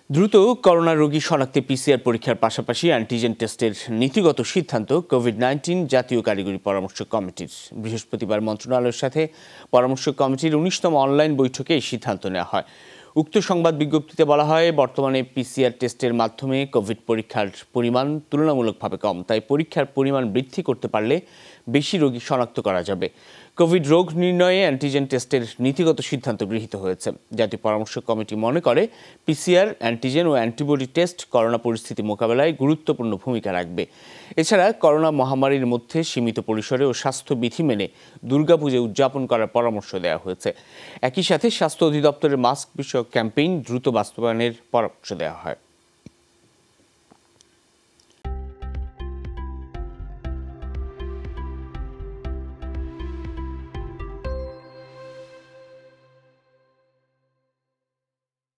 দ্রুত করোনা রোগী শনাক্তে পিসিআর পরীক্ষার পাশাপাশি অ্যান্টিজেন টেস্টের নীতিগত সিদ্ধান্ত কোভিড-19 জাতীয় কারিগরি পরামর্শ কমিটির। বৃহস্পতিবার মন্ত্রণালয়ের সাথে পরামর্শ কমিটির ১৯তম অনলাইন বৈঠকে এই সিদ্ধান্ত নেওয়া হয়। উক্ত সংবাদ বিজ্ঞপ্তিতে বলা হয়, বর্তমানে পিসিআর টেস্টের মাধ্যমে কোভিড পরীক্ষার পরিমাণ তুলনামূলকভাবে কম, তাই পরীক্ষার পরিমাণ বৃদ্ধি করতে পারলে বেশি রোগী শনাক্ত করা যাবে। কোভিড রোগ নির্ণয়ে অ্যান্টিজেন টেস্টের নীতিগত সিদ্ধান্ত গৃহীত হয়েছে। জাতীয় পরামর্শ কমিটি মনে করে, পিসিআর, অ্যান্টিজেন ও অ্যান্টিবডি টেস্ট করোনা পরিস্থিতি মোকাবেলায় গুরুত্বপূর্ণ ভূমিকা রাখবে। এছাড়া করোনা মহামারীর মধ্যে সীমিত পরিসরে ও স্বাস্থ্যবিধি মেনে দুর্গাপুজো উদযাপন করার পরামর্শ দেওয়া হয়েছে। একই সাথে স্বাস্থ্য অধিদপ্তরের মাস্ক বিষয়ক ক্যাম্পেইন দ্রুত বাস্তবায়নের পরামর্শ দেওয়া হয়।